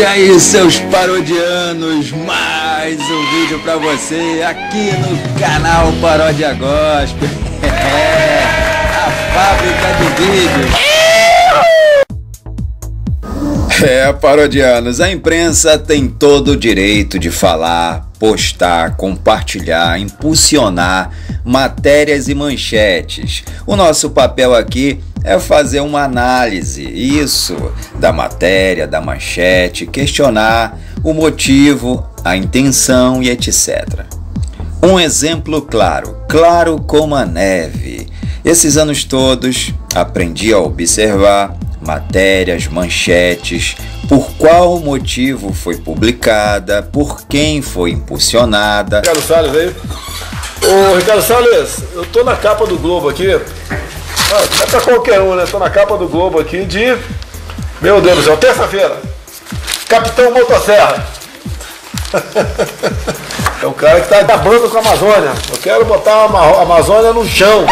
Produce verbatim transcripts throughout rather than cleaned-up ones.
E aí, seus parodianos, mais um vídeo pra você aqui no canal Paródia Gospel. É, a fábrica de vídeos. É, parodianos, a imprensa tem todo o direito de falar, postar, compartilhar, impulsionar matérias e manchetes. O nosso papel aqui é fazer uma análise, isso, da matéria, da manchete, questionar o motivo, a intenção e etcétera. Um exemplo claro, claro como a neve. Esses anos todos aprendi a observar matérias, manchetes, por qual motivo foi publicada, por quem foi impulsionada. Ricardo Salles aí. Ô Ricardo Salles, eu tô na capa do Globo aqui. Ah, não é pra qualquer um, né? Tô na capa do Globo aqui de... Meu Deus do céu, terça-feira. Capitão Motosserra. É o cara que tá acabando com a Amazônia. Eu quero botar a Amazônia no chão.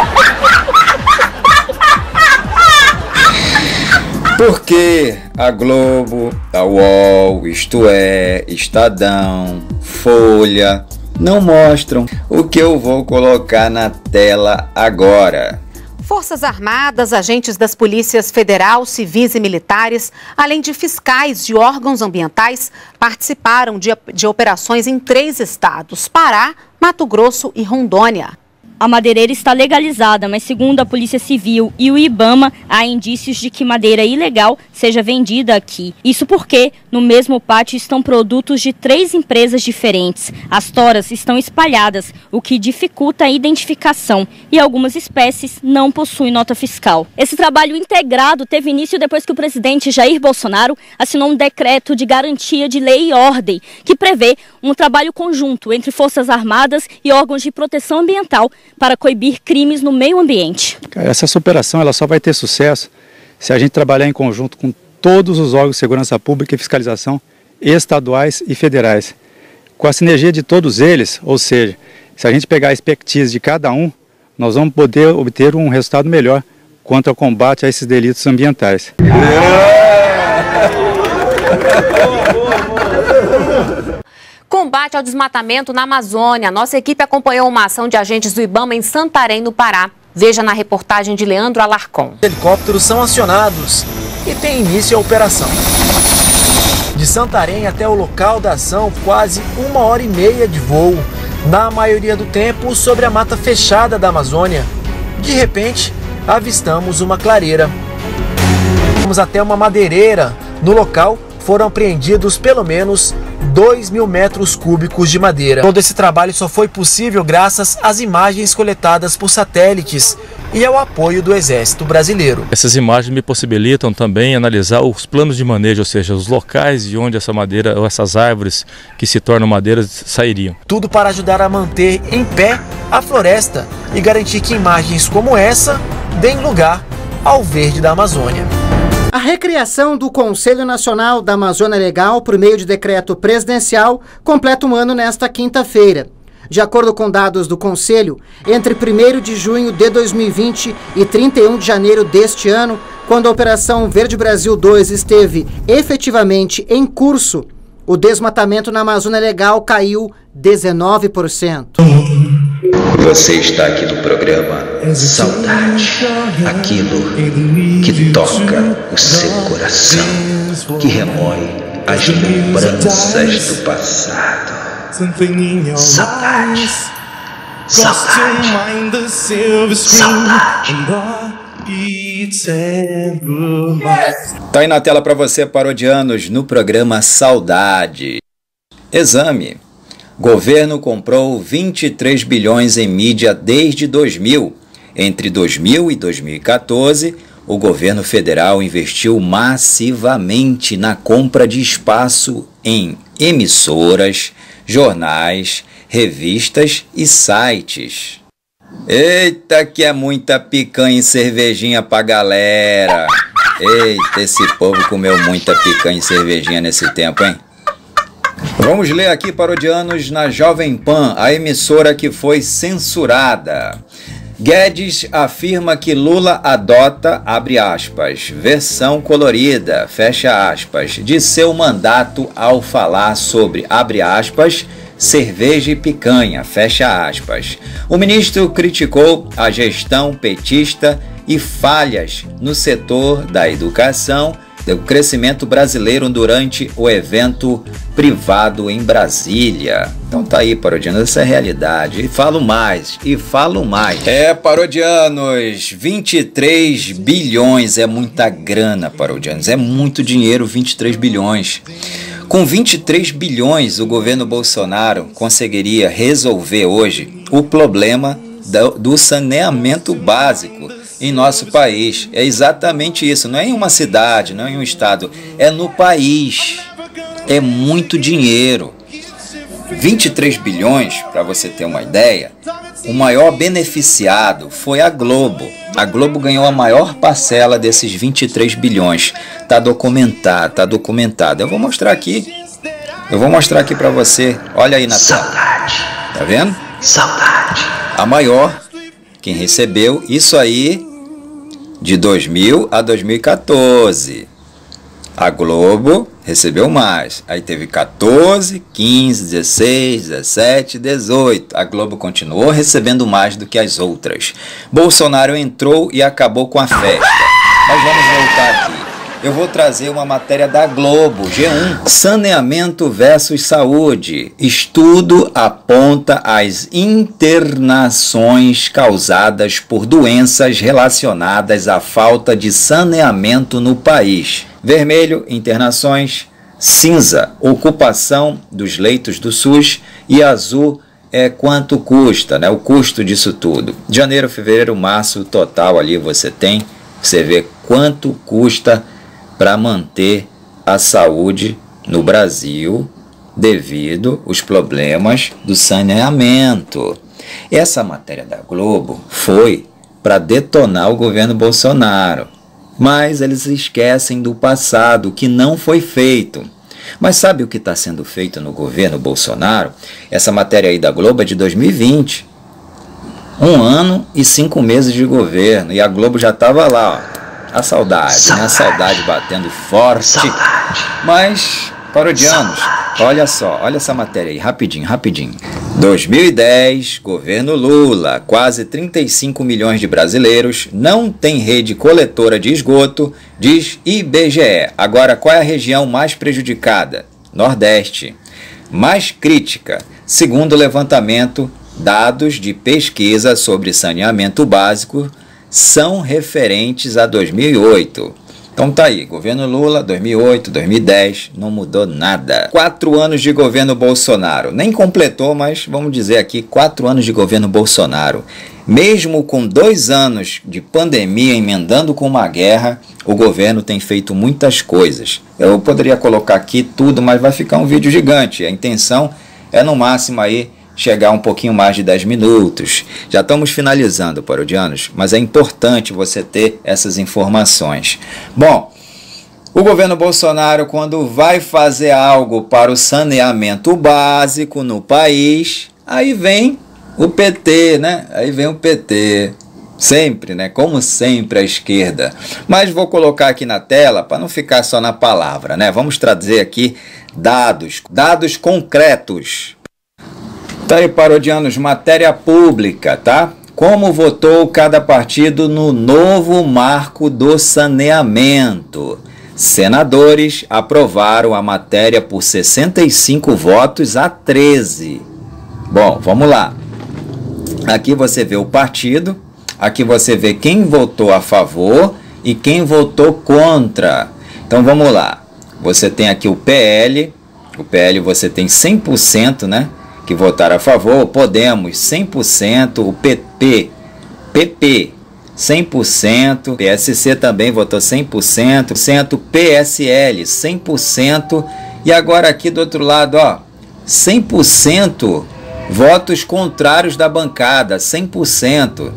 Porque a Globo, a U O L, Isto É, Estadão, Folha não mostram o que eu vou colocar na tela agora. Forças Armadas, agentes das polícias federal, civis e militares, além de fiscais de órgãos ambientais, participaram de, de operações em três estados: Pará, Mato Grosso e Rondônia. A madeireira está legalizada, mas segundo a Polícia Civil e o IBAMA, há indícios de que madeira ilegal seja vendida aqui. Isso porque no mesmo pátio estão produtos de três empresas diferentes. As toras estão espalhadas, o que dificulta a identificação, e algumas espécies não possuem nota fiscal. Esse trabalho integrado teve início depois que o presidente Jair Bolsonaro assinou um decreto de garantia de lei e ordem, que prevê um trabalho conjunto entre Forças Armadas e órgãos de proteção ambiental para coibir crimes no meio ambiente. Essa operação ela só vai ter sucesso se a gente trabalhar em conjunto com todos os órgãos de segurança pública e fiscalização estaduais e federais. Com a sinergia de todos eles, ou seja, se a gente pegar a expertise de cada um, nós vamos poder obter um resultado melhor quanto ao combate a esses delitos ambientais. Combate ao desmatamento na Amazônia. Nossa equipe acompanhou uma ação de agentes do IBAMA em Santarém, no Pará. Veja na reportagem de Leandro Alarcon. Helicópteros são acionados e tem início a operação. De Santarém até o local da ação, quase uma hora e meia de voo. Na maioria do tempo, sobre a mata fechada da Amazônia. De repente, avistamos uma clareira. Fomos até uma madeireira. No local, foram apreendidos pelo menos dois mil metros cúbicos de madeira. Todo esse trabalho só foi possível graças às imagens coletadas por satélites e ao apoio do Exército Brasileiro. Essas imagens me possibilitam também analisar os planos de manejo, ou seja, os locais de onde essa madeira ou essas árvores que se tornam madeiras sairiam. Tudo para ajudar a manter em pé a floresta e garantir que imagens como essa deem lugar ao verde da Amazônia. A recriação do Conselho Nacional da Amazônia Legal por meio de decreto presidencial completa um ano nesta quinta-feira. De acordo com dados do Conselho, entre primeiro de junho de dois mil e vinte e trinta e um de janeiro deste ano, quando a Operação Verde Brasil dois esteve efetivamente em curso, o desmatamento na Amazônia Legal caiu dezenove por cento. Você está aqui no programa Saudade, aquilo que toca o seu coração, que remói as lembranças do passado. Saudade, saudade, saudade. Tá aí na tela para você, parodianos, no programa Saudade. Exame. Governo comprou vinte e três bilhões em mídia desde dois mil. Entre dois mil e dois mil e quatorze, o governo federal investiu massivamente na compra de espaço em emissoras, jornais, revistas e sites. Eita, que é muita picanha e cervejinha pra galera. Eita, esse povo comeu muita picanha e cervejinha nesse tempo, hein? Vamos ler aqui, parodianos, na Jovem Pan, a emissora que foi censurada. Guedes afirma que Lula adota, abre aspas, versão colorida, fecha aspas, de seu mandato ao falar sobre, abre aspas, cerveja e picanha, fecha aspas. O ministro criticou a gestão petista e falhas no setor da educação do crescimento brasileiro durante o evento privado em Brasília. Então tá aí, parodianos, essa é a realidade. E falo mais, e falo mais. É, parodianos, vinte e três bilhões é muita grana, parodianos. É muito dinheiro, vinte e três bilhões. Com vinte e três bilhões, o governo Bolsonaro conseguiria resolver hoje o problema do, do saneamento básico em nosso país. É exatamente isso, não é em uma cidade, não é em um estado, é no país. É muito dinheiro. vinte e três bilhões, para você ter uma ideia, o maior beneficiado foi a Globo. A Globo ganhou a maior parcela desses vinte e três bilhões. Tá documentado, tá documentado. Eu vou mostrar aqui. Eu vou mostrar aqui para você. Olha aí na tela. Tá vendo? Saudade. A maior, quem recebeu isso aí de dois mil a dois mil e quatorze. A Globo recebeu mais. Aí teve quatorze, quinze, dezesseis, dezessete, dezoito. A Globo continuou recebendo mais do que as outras. Bolsonaro entrou e acabou com a festa. Mas vamos voltar aqui. Eu vou trazer uma matéria da Globo, G um. Saneamento versus saúde. Estudo aponta as internações causadas por doenças relacionadas à falta de saneamento no país. Vermelho, internações. Cinza, ocupação dos leitos do SUS. E azul é quanto custa, né? O custo disso tudo. Janeiro, fevereiro, março, total ali você tem. Você vê quanto custa para manter a saúde no Brasil devido aos problemas do saneamento. Essa matéria da Globo foi para detonar o governo Bolsonaro, mas eles esquecem do passado, que não foi feito. Mas sabe o que está sendo feito no governo Bolsonaro? Essa matéria aí da Globo é de dois mil e vinte. Um ano e cinco meses de governo, e a Globo já estava lá, ó. A saudade, saudade, né? A saudade batendo forte. Saudade. Mas, parodianos, saudade. Olha só, olha essa matéria aí, rapidinho, rapidinho. dois mil e dez, governo Lula, quase trinta e cinco milhões de brasileiros não têm rede coletora de esgoto, diz I B G E. Agora, qual é a região mais prejudicada? Nordeste. Mais crítica, segundo o levantamento, dados de pesquisa sobre saneamento básico são referentes a dois mil e oito. Então tá aí, governo Lula, dois mil e oito, dois mil e dez, não mudou nada. Quatro anos de governo Bolsonaro, nem completou, mas vamos dizer aqui, quatro anos de governo Bolsonaro. Mesmo com dois anos de pandemia emendando com uma guerra, o governo tem feito muitas coisas. Eu poderia colocar aqui tudo, mas vai ficar um vídeo gigante. A intenção é no máximo aí chegar um pouquinho mais de dez minutos. Já estamos finalizando, parodianos, mas é importante você ter essas informações. Bom, o governo Bolsonaro, quando vai fazer algo para o saneamento básico no país, aí vem o P T, né? Aí vem o P T. Sempre, né? Como sempre, a esquerda. Mas vou colocar aqui na tela para não ficar só na palavra, né? Vamos trazer aqui dados, dados concretos. Tá aí, parodianos, matéria pública, tá? Como votou cada partido no novo marco do saneamento. Senadores aprovaram a matéria por sessenta e cinco votos a treze. Bom, vamos lá. Aqui você vê o partido, aqui você vê quem votou a favor e quem votou contra. Então vamos lá. Você tem aqui o P L, o P L você tem cem por cento, né? Que votaram a favor, Podemos cem por cento, o P P, P P cem por cento, P S C também votou cem por cento, P S L cem por cento, e agora aqui do outro lado, ó, cem por cento votos contrários da bancada, cem por cento.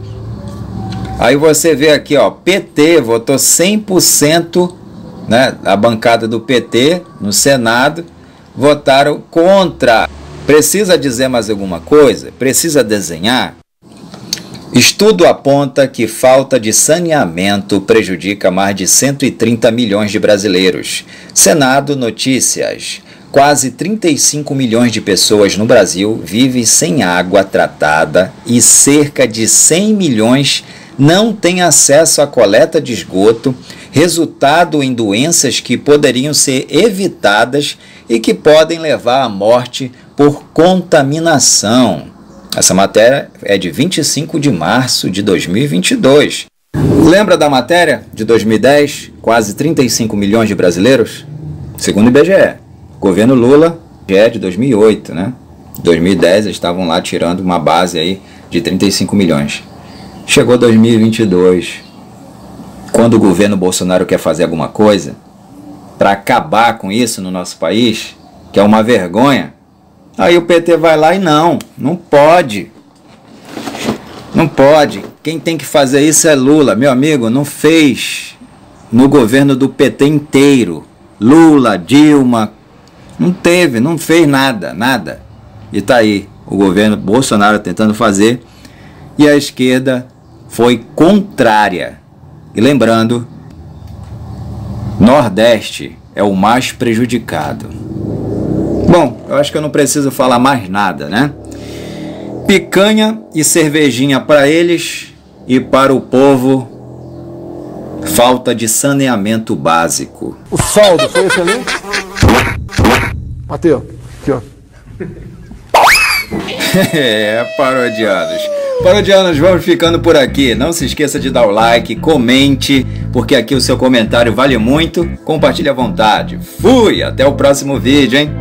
Aí você vê aqui, ó, P T votou cem por cento, né, a bancada do P T no Senado votaram contra. Precisa dizer mais alguma coisa? Precisa desenhar? Estudo aponta que falta de saneamento prejudica mais de cento e trinta milhões de brasileiros. Senado Notícias. Quase trinta e cinco milhões de pessoas no Brasil vivem sem água tratada e cerca de cem milhões não têm acesso à coleta de esgoto, resultado em doenças que poderiam ser evitadas e que podem levar à morte por contaminação. Essa matéria é de vinte e cinco de março de dois mil e vinte e dois. Lembra da matéria de dois mil e dez? Quase trinta e cinco milhões de brasileiros? Segundo o I B G E. Governo Lula é de dois mil e oito, né? Em dois mil e dez eles estavam lá tirando uma base aí de trinta e cinco milhões. Chegou dois mil e vinte e dois. Quando o governo Bolsonaro quer fazer alguma coisa para acabar com isso no nosso país, que é uma vergonha, aí o P T vai lá e não, não pode. Não pode. Quem tem que fazer isso é Lula. Meu amigo, não fez no governo do P T inteiro. Lula, Dilma, não teve, não fez nada, nada. E tá aí o governo Bolsonaro tentando fazer e a esquerda foi contrária. E lembrando, Nordeste é o mais prejudicado. Bom, eu acho que eu não preciso falar mais nada, né? Picanha e cervejinha para eles e para o povo, falta de saneamento básico. O saldo foi excelente. Mateus, aqui ó. É, parodianos. Parodianos, vamos ficando por aqui. Não se esqueça de dar o like, comente, porque aqui o seu comentário vale muito. Compartilhe à vontade. Fui! Até o próximo vídeo, hein?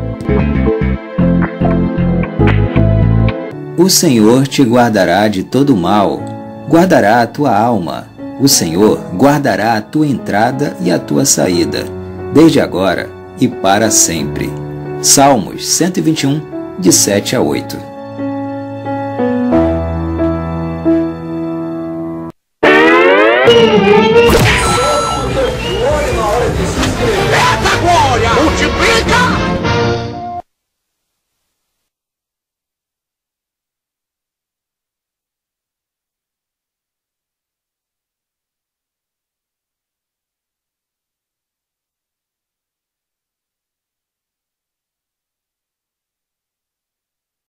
O Senhor te guardará de todo mal, guardará a tua alma. O Senhor guardará a tua entrada e a tua saída, desde agora e para sempre. Salmos cento e vinte e um, de sete a oito.